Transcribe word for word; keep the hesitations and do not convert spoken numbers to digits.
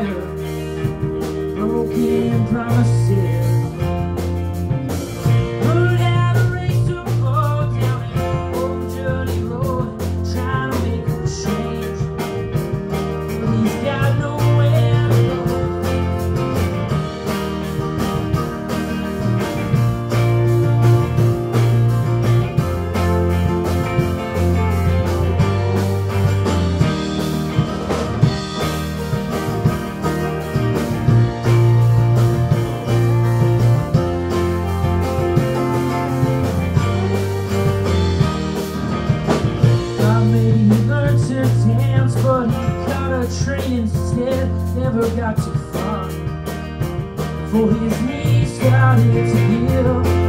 better. Broken promises. Put out a race to go down an old dirty road, trying to make a change, but he's got nowhere to go. But he caught a train instead, never got too far, for his knees started to heal.